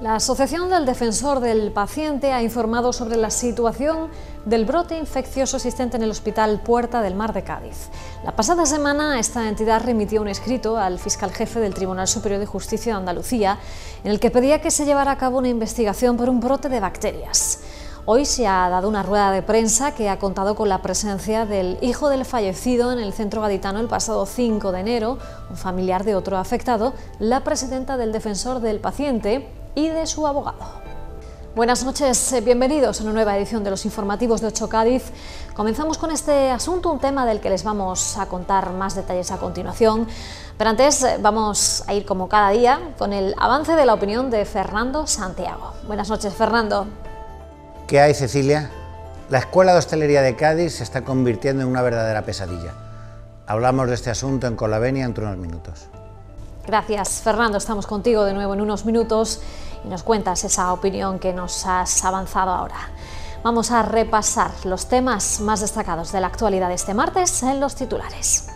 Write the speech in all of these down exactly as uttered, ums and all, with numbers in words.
La Asociación del Defensor del Paciente ha informado sobre la situación del brote infeccioso existente en el Hospital Puerta del Mar de Cádiz. La pasada semana esta entidad remitió un escrito al fiscal jefe del Tribunal Superior de Justicia de Andalucía en el que pedía que se llevara a cabo una investigación por un brote de bacterias. Hoy se ha dado una rueda de prensa que ha contado con la presencia del hijo del fallecido en el centro gaditano el pasado cinco de enero, un familiar de otro afectado, la presidenta del Defensor del Paciente y de su abogado. Buenas noches, bienvenidos a una nueva edición de los informativos de Ocho Cádiz. Comenzamos con este asunto, un tema del que les vamos a contar más detalles a continuación, pero antes vamos a ir como cada día con el avance de la opinión de Fernando Santiago. Buenas noches, Fernando. ¿Qué hay, Cecilia? La Escuela de Hostelería de Cádiz se está convirtiendo en una verdadera pesadilla. Hablamos de este asunto en Colavenia entre unos minutos. Gracias, Fernando. Estamos contigo de nuevo en unos minutos y nos cuentas esa opinión que nos has avanzado ahora. Vamos a repasar los temas más destacados de la actualidad de este martes en los titulares.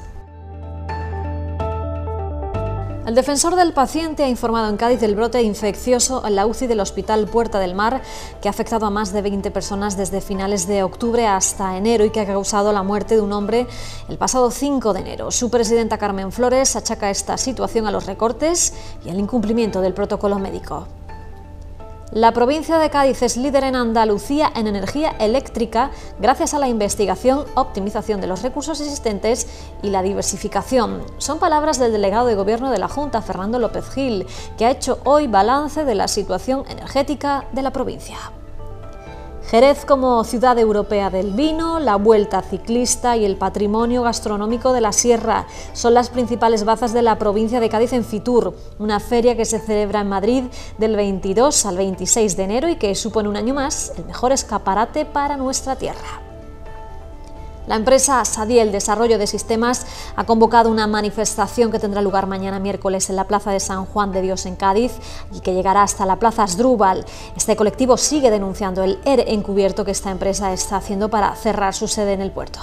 El Defensor del Paciente ha informado en Cádiz del brote infeccioso en la U C I del Hospital Puerta del Mar, que ha afectado a más de veinte personas desde finales de octubre hasta enero y que ha causado la muerte de un hombre el pasado cinco de enero. Su presidenta Carmen Flores achaca esta situación a los recortes y al incumplimiento del protocolo médico. La provincia de Cádiz es líder en Andalucía en energía eléctrica gracias a la investigación, optimización de los recursos existentes y la diversificación. Son palabras del delegado de Gobierno de la Junta, Fernando López Gil, que ha hecho hoy balance de la situación energética de la provincia. Jerez como ciudad europea del vino, la Vuelta Ciclista y el patrimonio gastronómico de la Sierra son las principales bazas de la provincia de Cádiz en Fitur, una feria que se celebra en Madrid del veintidós al veintiséis de enero y que supone un año más el mejor escaparate para nuestra tierra. La empresa Sadiel Desarrollo de Sistemas ha convocado una manifestación que tendrá lugar mañana miércoles en la Plaza de San Juan de Dios en Cádiz y que llegará hasta la Plaza Asdrúbal. Este colectivo sigue denunciando el E R E encubierto que esta empresa está haciendo para cerrar su sede en el puerto.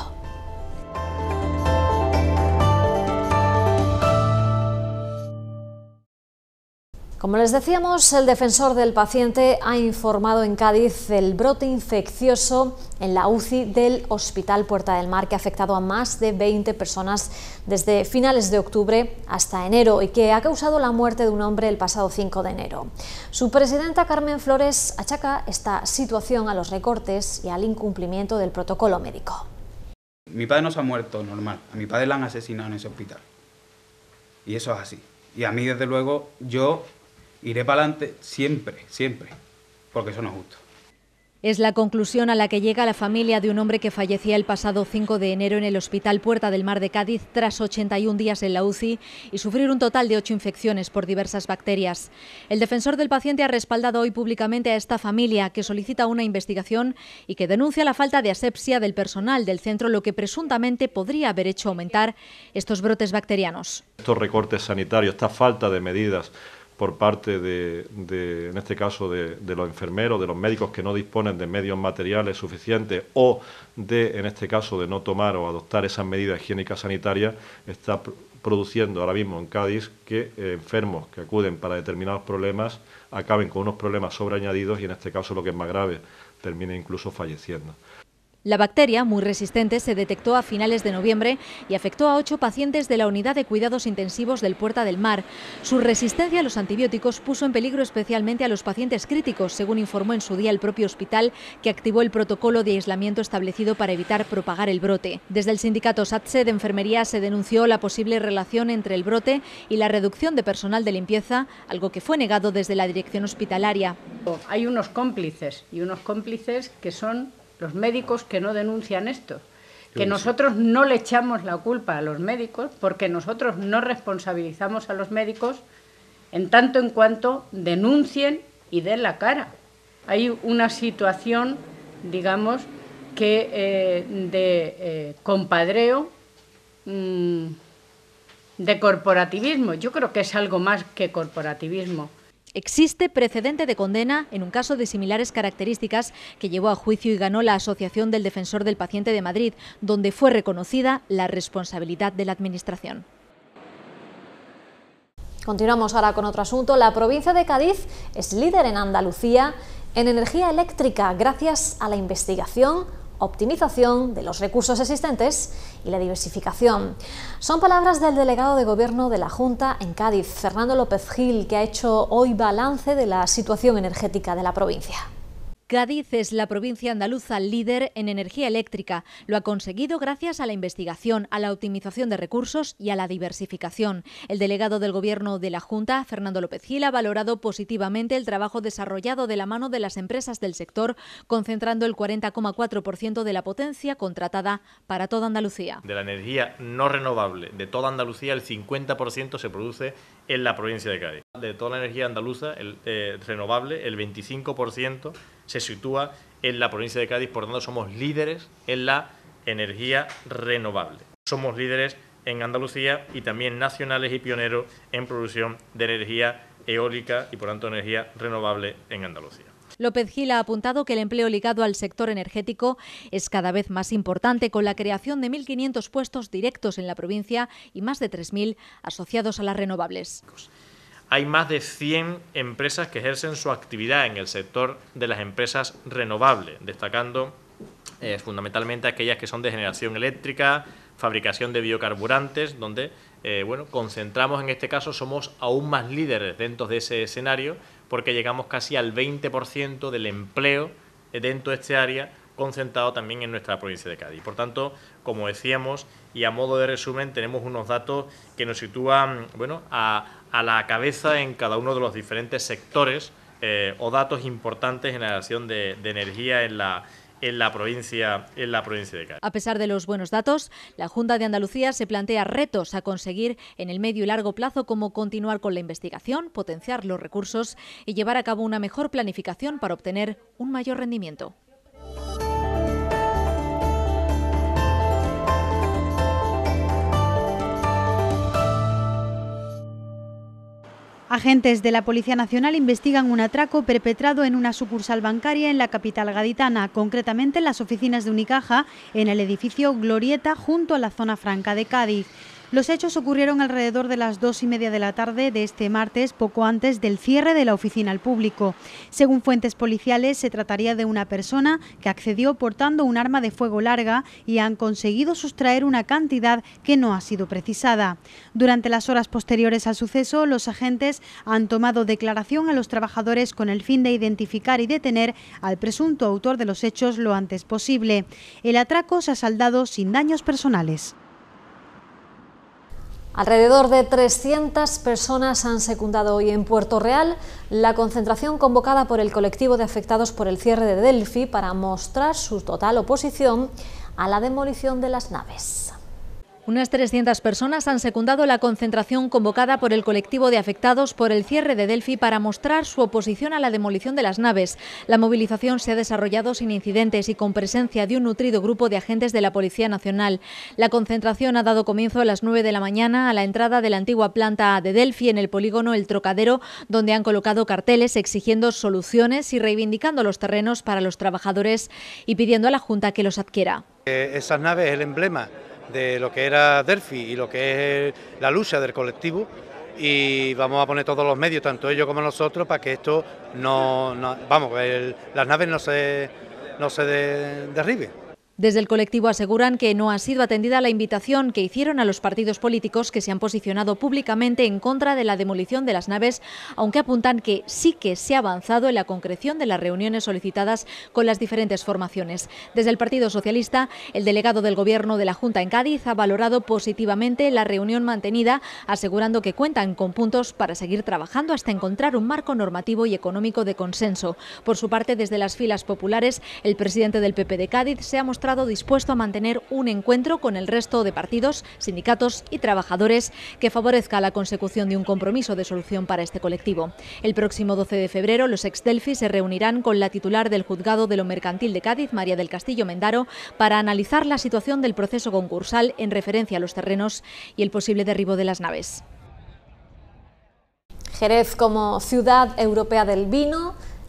Como les decíamos, el Defensor del Paciente ha informado en Cádiz del brote infeccioso en la U C I del Hospital Puerta del Mar que ha afectado a más de veinte personas desde finales de octubre hasta enero y que ha causado la muerte de un hombre el pasado cinco de enero. Su presidenta Carmen Flores achaca esta situación a los recortes y al incumplimiento del protocolo médico. Mi padre no se ha muerto normal, a mi padre le han asesinado en ese hospital. Y eso es así. Y a mí, desde luego, yo iré para adelante siempre, siempre, porque eso no es justo. Es la conclusión a la que llega la familia de un hombre que fallecía el pasado cinco de enero en el Hospital Puerta del Mar de Cádiz tras ochenta y un días en la U C I y sufrir un total de ocho infecciones por diversas bacterias. El Defensor del Paciente ha respaldado hoy públicamente a esta familia, que solicita una investigación y que denuncia la falta de asepsia del personal del centro, lo que presuntamente podría haber hecho aumentar estos brotes bacterianos. Estos recortes sanitarios, esta falta de medidas por parte de, de en este caso, de, de los enfermeros, de los médicos que no disponen de medios materiales suficientes o de, en este caso, de no tomar o adoptar esas medidas higiénicas sanitarias, está produciendo ahora mismo en Cádiz que eh, enfermos que acuden para determinados problemas acaben con unos problemas sobreañadidos y, en este caso, lo que es más grave, terminen incluso falleciendo. La bacteria, muy resistente, se detectó a finales de noviembre y afectó a ocho pacientes de la unidad de cuidados intensivos del Puerta del Mar. Su resistencia a los antibióticos puso en peligro especialmente a los pacientes críticos, según informó en su día el propio hospital, que activó el protocolo de aislamiento establecido para evitar propagar el brote. Desde el sindicato SATSE de enfermería se denunció la posible relación entre el brote y la reducción de personal de limpieza, algo que fue negado desde la dirección hospitalaria. Hay unos cómplices y unos cómplices que son los médicos que no denuncian esto, que nosotros no le echamos la culpa a los médicos porque nosotros no responsabilizamos a los médicos en tanto en cuanto denuncien y den la cara. Hay una situación, digamos, que eh, de eh, compadreo, mmm, de corporativismo. Yo creo que es algo más que corporativismo. Existe precedente de condena en un caso de similares características que llevó a juicio y ganó la Asociación del Defensor del Paciente de Madrid, donde fue reconocida la responsabilidad de la Administración. Continuamos ahora con otro asunto. La provincia de Cádiz es líder en Andalucía en energía eléctrica gracias a la investigación, optimización de los recursos existentes y la diversificación. Son palabras del delegado de Gobierno de la Junta en Cádiz, Fernando López Gil, que ha hecho hoy balance de la situación energética de la provincia. Cádiz es la provincia andaluza líder en energía eléctrica. Lo ha conseguido gracias a la investigación, a la optimización de recursos y a la diversificación. El delegado del Gobierno de la Junta, Fernando López Gil, ha valorado positivamente el trabajo desarrollado de la mano de las empresas del sector, concentrando el cuarenta coma cuatro por ciento de la potencia contratada para toda Andalucía. De la energía no renovable de toda Andalucía, el cincuenta por ciento se produce en la provincia de Cádiz. De toda la energía andaluza el, eh, renovable, el veinticinco por ciento se sitúa en la provincia de Cádiz, por tanto somos líderes en la energía renovable. Somos líderes en Andalucía y también nacionales y pioneros en producción de energía eólica y por tanto energía renovable en Andalucía. López Gil ha apuntado que el empleo ligado al sector energético es cada vez más importante, con la creación de mil quinientos puestos directos en la provincia y más de tres mil asociados a las renovables. Hay más de cien empresas que ejercen su actividad en el sector de las empresas renovables, destacando eh, fundamentalmente aquellas que son de generación eléctrica, fabricación de biocarburantes, donde eh, bueno, concentramos en este caso, somos aún más líderes dentro de ese escenario, porque llegamos casi al veinte por ciento del empleo dentro de este área, concentrado también en nuestra provincia de Cádiz. Por tanto, como decíamos, y a modo de resumen, tenemos unos datos que nos sitúan bueno, a, a la cabeza en cada uno de los diferentes sectores eh, o datos importantes en la generación de, de energía en la En la, provincia, en la provincia de Cádiz. A pesar de los buenos datos, la Junta de Andalucía se plantea retos a conseguir en el medio y largo plazo, como continuar con la investigación, potenciar los recursos y llevar a cabo una mejor planificación para obtener un mayor rendimiento. Agentes de la Policía Nacional investigan un atraco perpetrado en una sucursal bancaria en la capital gaditana, concretamente en las oficinas de Unicaja, en el edificio Glorieta, junto a la zona franca de Cádiz. Los hechos ocurrieron alrededor de las dos y media de la tarde de este martes, poco antes del cierre de la oficina al público. Según fuentes policiales, se trataría de una persona que accedió portando un arma de fuego larga y han conseguido sustraer una cantidad que no ha sido precisada. Durante las horas posteriores al suceso, los agentes han tomado declaración a los trabajadores con el fin de identificar y detener al presunto autor de los hechos lo antes posible. El atraco se ha saldado sin daños personales. Alrededor de trescientas personas han secundado hoy en Puerto Real la concentración convocada por el colectivo de afectados por el cierre de Delphi para mostrar su total oposición a la demolición de las naves. Unas trescientas personas han secundado la concentración convocada por el colectivo de afectados por el cierre de Delphi para mostrar su oposición a la demolición de las naves. La movilización se ha desarrollado sin incidentes y con presencia de un nutrido grupo de agentes de la Policía Nacional. La concentración ha dado comienzo a las nueve de la mañana a la entrada de la antigua planta de Delphi en el polígono El Trocadero, donde han colocado carteles exigiendo soluciones y reivindicando los terrenos para los trabajadores y pidiendo a la Junta que los adquiera. Eh, esas naves es el emblema de lo que era Delphi y lo que es la lucha del colectivo, y vamos a poner todos los medios, tanto ellos como nosotros, para que esto no, no vamos, el, las naves no se, no se de, derriben. Desde el colectivo aseguran que no ha sido atendida la invitación que hicieron a los partidos políticos que se han posicionado públicamente en contra de la demolición de las naves, aunque apuntan que sí que se ha avanzado en la concreción de las reuniones solicitadas con las diferentes formaciones. Desde el Partido Socialista, el delegado del Gobierno de la Junta en Cádiz ha valorado positivamente la reunión mantenida, asegurando que cuentan con puntos para seguir trabajando hasta encontrar un marco normativo y económico de consenso. Por su parte, desde las filas populares, el presidente del P P de Cádiz se ha mostrado dispuesto a mantener un encuentro con el resto de partidos, sindicatos y trabajadores que favorezca la consecución de un compromiso de solución para este colectivo. El próximo doce de febrero, los ex Delphi se reunirán con la titular del Juzgado de lo Mercantil de Cádiz, María del Castillo Mendaro, para analizar la situación del proceso concursal en referencia a los terrenos y el posible derribo de las naves. Jerez como ciudad europea del vino.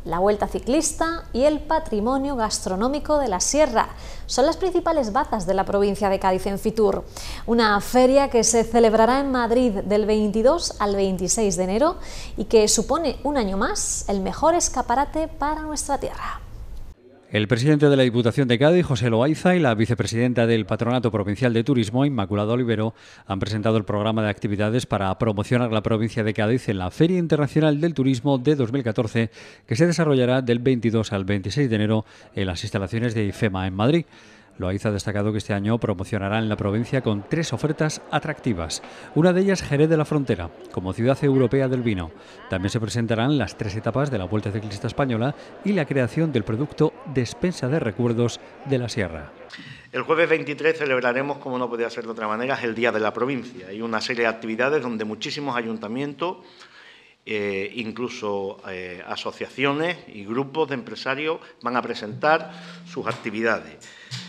la Vuelta Ciclista y el Patrimonio Gastronómico de la Sierra. Son las principales bazas de la provincia de Cádiz en Fitur, una feria que se celebrará en Madrid del veintidós al veintiséis de enero y que supone un año más el mejor escaparate para nuestra tierra. El presidente de la Diputación de Cádiz, José Loaiza, y la vicepresidenta del Patronato Provincial de Turismo, Inmaculada Olivero, han presentado el programa de actividades para promocionar la provincia de Cádiz en la Feria Internacional del Turismo de dos mil catorce, que se desarrollará del veintidós al veintiséis de enero en las instalaciones de IFEMA en Madrid. Loaiza ha destacado que este año promocionarán la provincia con tres ofertas atractivas. Una de ellas, Jerez de la Frontera, como ciudad europea del vino. También se presentarán las tres etapas de la Vuelta Ciclista Española y la creación del producto Despensa de Recuerdos de la Sierra. El jueves veintitrés celebraremos, como no podía ser de otra manera, el Día de la Provincia. Hay una serie de actividades donde muchísimos ayuntamientos, eh, incluso eh, asociaciones y grupos de empresarios van a presentar sus actividades.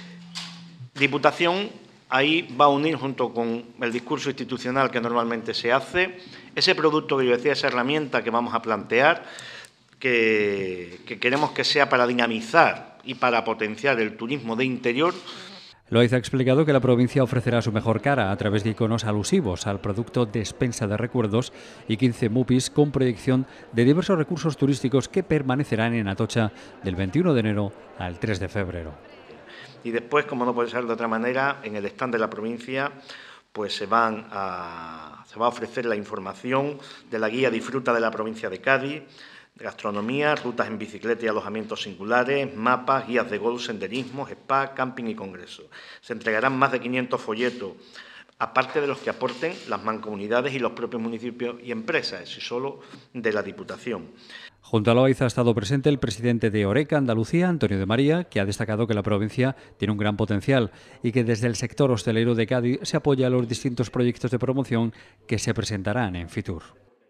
Diputación ahí va a unir, junto con el discurso institucional que normalmente se hace, ese producto que yo decía, esa herramienta que vamos a plantear, que, que queremos que sea para dinamizar y para potenciar el turismo de interior. Loaiza ha explicado que la provincia ofrecerá su mejor cara a través de iconos alusivos al producto Despensa de Recuerdos y quince mupis con proyección de diversos recursos turísticos que permanecerán en Atocha del veintiuno de enero al tres de febrero. Y después, como no puede ser de otra manera, en el stand de la provincia pues se, van a, se va a ofrecer la información de la guía Disfruta de la provincia de Cádiz, de gastronomía, rutas en bicicleta y alojamientos singulares, mapas, guías de golf, senderismo, spa, camping y congreso. Se entregarán más de quinientos folletos, aparte de los que aporten las mancomunidades y los propios municipios y empresas, y solo de la Diputación. Junto a Loaiza ha estado presente el presidente de Oreca, Andalucía, Antonio de María, que ha destacado que la provincia tiene un gran potencial y que desde el sector hostelero de Cádiz se apoya a los distintos proyectos de promoción que se presentarán en Fitur.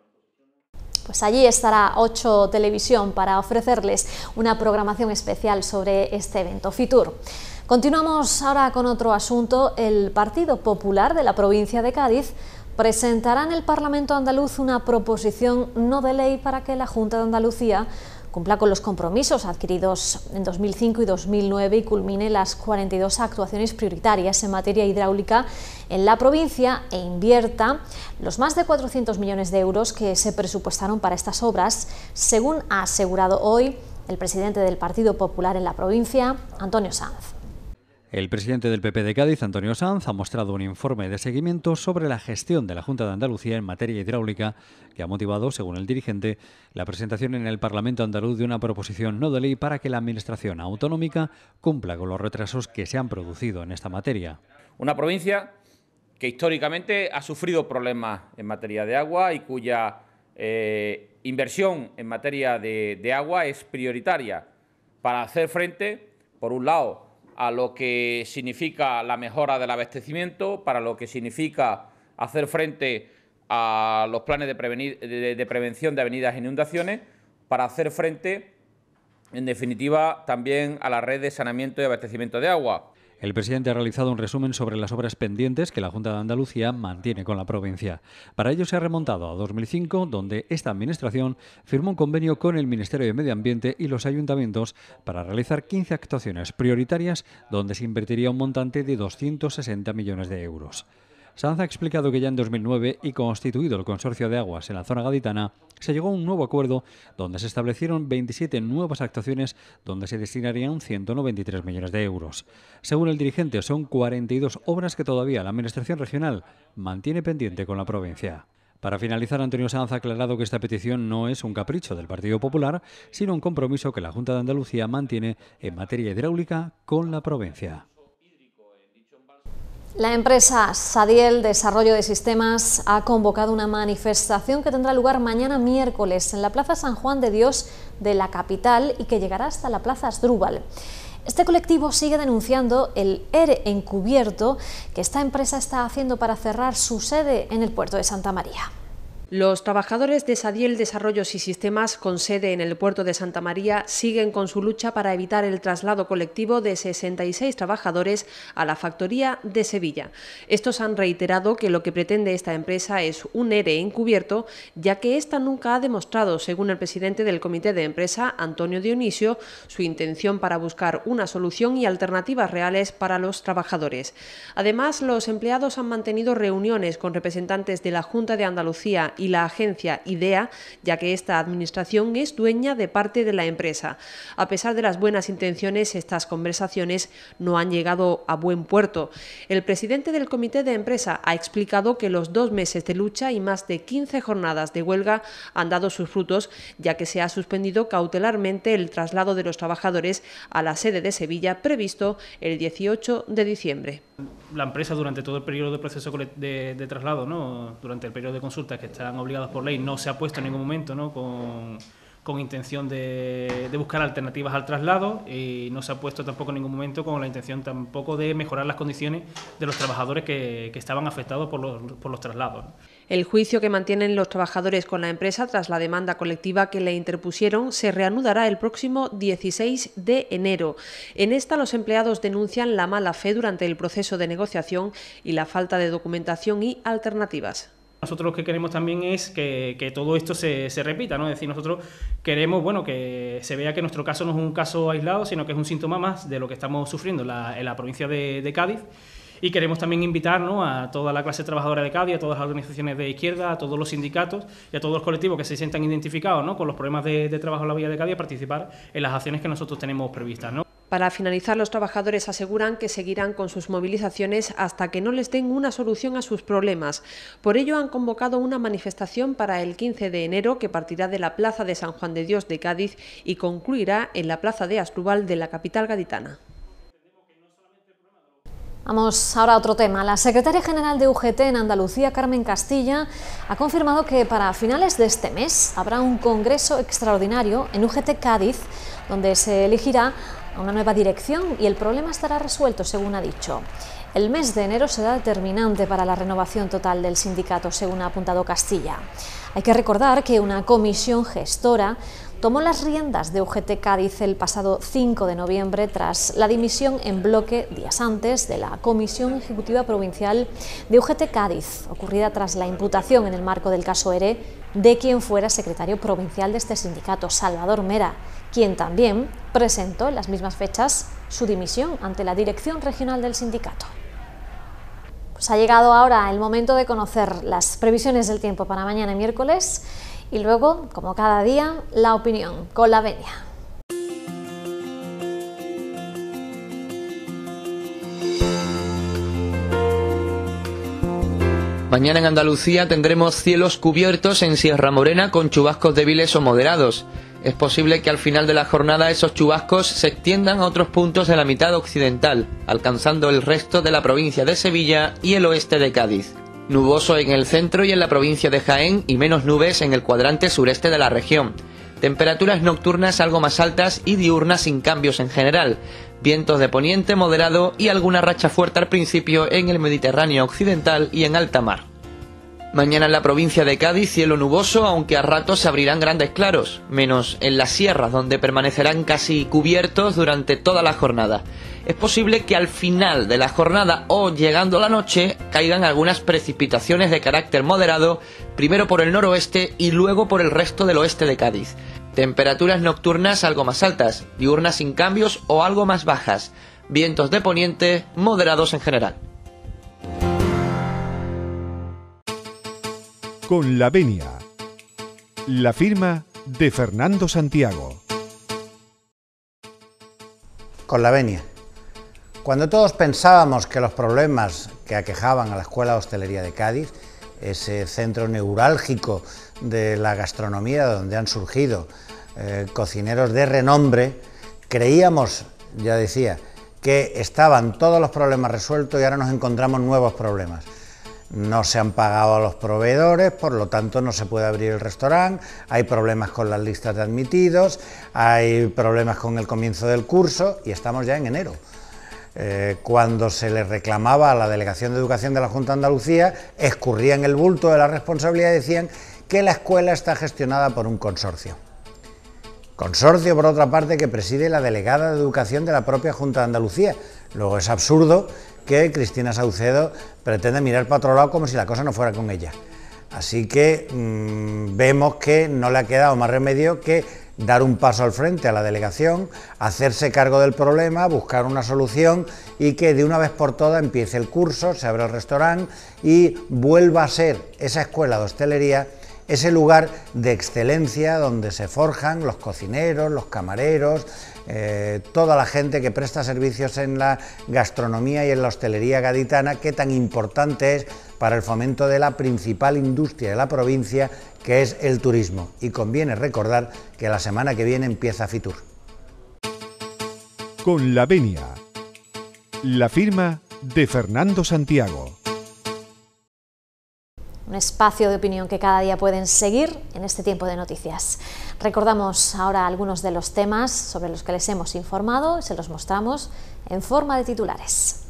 Pues allí estará Ocho Televisión para ofrecerles una programación especial sobre este evento Fitur. Continuamos ahora con otro asunto. El Partido Popular de la provincia de Cádiz presentará en el Parlamento andaluz una proposición no de ley para que la Junta de Andalucía cumpla con los compromisos adquiridos en dos mil cinco y dos mil nueve y culmine las cuarenta y dos actuaciones prioritarias en materia hidráulica en la provincia e invierta los más de cuatrocientos millones de euros que se presupuestaron para estas obras, según ha asegurado hoy el presidente del Partido Popular en la provincia, Antonio Sanz. El presidente del P P de Cádiz, Antonio Sanz, ha mostrado un informe de seguimiento sobre la gestión de la Junta de Andalucía en materia hidráulica que ha motivado, según el dirigente, la presentación en el Parlamento andaluz de una proposición no de ley para que la Administración autonómica cumpla con los retrasos que se han producido en esta materia. Una provincia que históricamente ha sufrido problemas en materia de agua y cuya eh, inversión en materia de, de agua es prioritaria para hacer frente, por un lado, a lo que significa la mejora del abastecimiento, para lo que significa hacer frente a los planes de, prevenir, de, de prevención de avenidas e inundaciones, para hacer frente, en definitiva, también a la red de saneamiento y abastecimiento de agua. El presidente ha realizado un resumen sobre las obras pendientes que la Junta de Andalucía mantiene con la provincia. Para ello se ha remontado a dos mil cinco, donde esta administración firmó un convenio con el Ministerio de Medio Ambiente y los ayuntamientos para realizar quince actuaciones prioritarias donde se invertiría un montante de doscientos sesenta millones de euros. Sanz ha explicado que ya en dos mil nueve, y constituido el Consorcio de Aguas en la zona gaditana, se llegó a un nuevo acuerdo donde se establecieron veintisiete nuevas actuaciones donde se destinarían ciento noventa y tres millones de euros. Según el dirigente, son cuarenta y dos obras que todavía la Administración regional mantiene pendiente con la provincia. Para finalizar, Antonio Sanz ha aclarado que esta petición no es un capricho del Partido Popular, sino un compromiso que la Junta de Andalucía mantiene en materia hidráulica con la provincia. La empresa Sadiel Desarrollo de Sistemas ha convocado una manifestación que tendrá lugar mañana miércoles en la Plaza San Juan de Dios de la capital y que llegará hasta la Plaza Asdrúbal. Este colectivo sigue denunciando el ERE encubierto que esta empresa está haciendo para cerrar su sede en el puerto de Santa María. Los trabajadores de Sadiel Desarrollos y Sistemas, con sede en el puerto de Santa María, siguen con su lucha para evitar el traslado colectivo de sesenta y seis trabajadores a la factoría de Sevilla. Estos han reiterado que lo que pretende esta empresa es un E R E encubierto, ya que esta nunca ha demostrado, según el presidente del comité de empresa, Antonio Dionisio, su intención para buscar una solución y alternativas reales para los trabajadores. Además, los empleados han mantenido reuniones con representantes de la Junta de Andalucía y la agencia IDEA, ya que esta administración es dueña de parte de la empresa. A pesar de las buenas intenciones, estas conversaciones no han llegado a buen puerto. El presidente del comité de empresa ha explicado que los dos meses de lucha y más de quince jornadas de huelga han dado sus frutos, ya que se ha suspendido cautelarmente el traslado de los trabajadores a la sede de Sevilla previsto el dieciocho de diciembre. La empresa, durante todo el periodo de proceso de, de traslado, ¿no?, durante el periodo de consultas que están obligadas por ley, no se ha puesto en ningún momento, ¿no?, con, con intención de, de buscar alternativas al traslado, y no se ha puesto tampoco en ningún momento con la intención tampoco de mejorar las condiciones de los trabajadores que, que estaban afectados por los, por los traslados, ¿no? El juicio que mantienen los trabajadores con la empresa tras la demanda colectiva que le interpusieron se reanudará el próximo dieciséis de enero. En esta, los empleados denuncian la mala fe durante el proceso de negociación y la falta de documentación y alternativas. Nosotros lo que queremos también es que, que todo esto se, se repita, ¿no? Es decir, nosotros queremos, bueno, que se vea que nuestro caso no es un caso aislado, sino que es un síntoma más de lo que estamos sufriendo en la, en la provincia de, de Cádiz. Y queremos también invitar, ¿no?, a toda la clase trabajadora de Cádiz, a todas las organizaciones de izquierda, a todos los sindicatos y a todos los colectivos que se sientan identificados, ¿no?, con los problemas de, de trabajo en la villa de Cádiz, a participar en las acciones que nosotros tenemos previstas, ¿no? Para finalizar, los trabajadores aseguran que seguirán con sus movilizaciones hasta que no les den una solución a sus problemas. Por ello, han convocado una manifestación para el quince de enero que partirá de la Plaza de San Juan de Dios de Cádiz y concluirá en la Plaza de Asdrúbal de la capital gaditana. Vamos ahora a otro tema. La secretaria general de U G T en Andalucía, Carmen Castilla, ha confirmado que para finales de este mes habrá un congreso extraordinario en U G T Cádiz, donde se elegirá una nueva dirección y el problema estará resuelto, según ha dicho. El mes de enero será determinante para la renovación total del sindicato, según ha apuntado Castilla. Hay que recordar que una comisión gestora tomó las riendas de U G T Cádiz el pasado cinco de noviembre tras la dimisión en bloque días antes de la Comisión Ejecutiva Provincial de U G T Cádiz, ocurrida tras la imputación en el marco del caso E R E de quien fuera secretario provincial de este sindicato, Salvador Mera, quien también presentó en las mismas fechas su dimisión ante la dirección regional del sindicato. Pues ha llegado ahora el momento de conocer las previsiones del tiempo para mañana miércoles y luego, como cada día, la opinión con la venia. Mañana en Andalucía tendremos cielos cubiertos en Sierra Morena con chubascos débiles o moderados. Es posible que al final de la jornada esos chubascos se extiendan a otros puntos de la mitad occidental, alcanzando el resto de la provincia de Sevilla y el oeste de Cádiz. Nuboso en el centro y en la provincia de Jaén y menos nubes en el cuadrante sureste de la región. Temperaturas nocturnas algo más altas y diurnas sin cambios en general. Vientos de poniente moderado y alguna racha fuerte al principio en el Mediterráneo occidental y en alta mar. Mañana en la provincia de Cádiz cielo nuboso, aunque a ratos se abrirán grandes claros, menos en las sierras donde permanecerán casi cubiertos durante toda la jornada. Es posible que al final de la jornada o llegando la noche caigan algunas precipitaciones de carácter moderado, primero por el noroeste y luego por el resto del oeste de Cádiz. Temperaturas nocturnas algo más altas, diurnas sin cambios o algo más bajas. Vientos de poniente moderados en general. Con la venia, la firma de Fernando Santiago. Con la venia. Cuando todos pensábamos que los problemas que aquejaban a la Escuela de Hostelería de Cádiz, ese centro neurálgico de la gastronomía donde han surgido eh, cocineros de renombre, creíamos, ya decía, que estaban todos los problemas resueltos y ahora nos encontramos nuevos problemas. No se han pagado a los proveedores, por lo tanto no se puede abrir el restaurante, hay problemas con las listas de admitidos, hay problemas con el comienzo del curso y estamos ya en enero. Eh, cuando se le reclamaba a la Delegación de Educación de la Junta de Andalucía, escurrían el bulto de la responsabilidad y decían que la escuela está gestionada por un consorcio. Consorcio, por otra parte, que preside la delegada de Educación de la propia Junta de Andalucía. Luego es absurdo que Cristina Saucedo pretenda mirar para otro lado como si la cosa no fuera con ella. Así que mmm, vemos que no le ha quedado más remedio que dar un paso al frente a la delegación, hacerse cargo del problema, buscar una solución y que de una vez por todas empiece el curso, se abra el restaurante y vuelva a ser esa escuela de hostelería ese lugar de excelencia donde se forjan los cocineros, los camareros, eh, toda la gente que presta servicios en la gastronomía y en la hostelería gaditana, que tan importante es para el fomento de la principal industria de la provincia, que es el turismo. Y conviene recordar que la semana que viene empieza Fitur. Con la venia, la firma de Fernando Santiago. Un espacio de opinión que cada día pueden seguir en este tiempo de noticias. Recordamos ahora algunos de los temas sobre los que les hemos informado y se los mostramos en forma de titulares.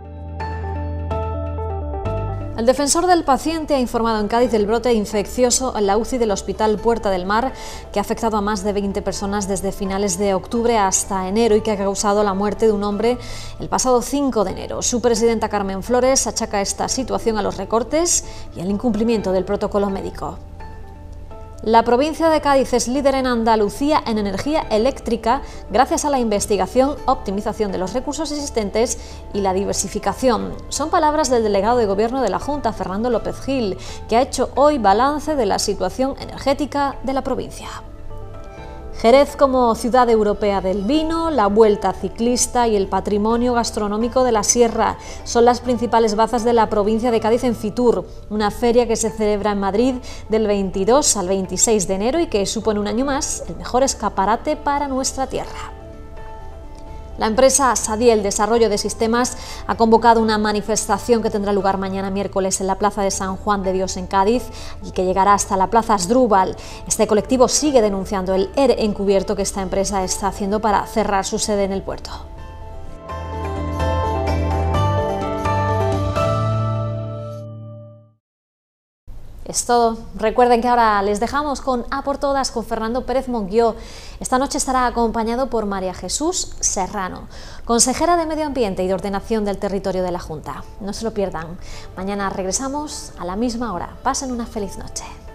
El defensor del paciente ha informado en Cádiz del brote infeccioso en la U C I del Hospital Puerta del Mar, que ha afectado a más de veinte personas desde finales de octubre hasta enero y que ha causado la muerte de un hombre el pasado cinco de enero. Su presidenta Carmen Flores achaca esta situación a los recortes y al incumplimiento del protocolo médico. La provincia de Cádiz es líder en Andalucía en energía eléctrica gracias a la investigación, optimización de los recursos existentes y la diversificación. Son palabras del delegado de Gobierno de la Junta, Fernando López Gil, que ha hecho hoy balance de la situación energética de la provincia. Jerez como ciudad europea del vino, la Vuelta Ciclista y el patrimonio gastronómico de la Sierra son las principales bazas de la provincia de Cádiz en Fitur, una feria que se celebra en Madrid del veintidós al veintiséis de enero y que supone un año más el mejor escaparate para nuestra tierra. La empresa Sadiel Desarrollo de Sistemas ha convocado una manifestación que tendrá lugar mañana miércoles en la Plaza de San Juan de Dios en Cádiz y que llegará hasta la Plaza Asdrúbal. Este colectivo sigue denunciando el E R E encubierto que esta empresa está haciendo para cerrar su sede en el puerto. Es todo. Recuerden que ahora les dejamos con A por Todas con Fernando Pérez Monguió. Esta noche estará acompañado por María Jesús Serrano, consejera de Medio Ambiente y de Ordenación del Territorio de la Junta. No se lo pierdan. Mañana regresamos a la misma hora. Pasen una feliz noche.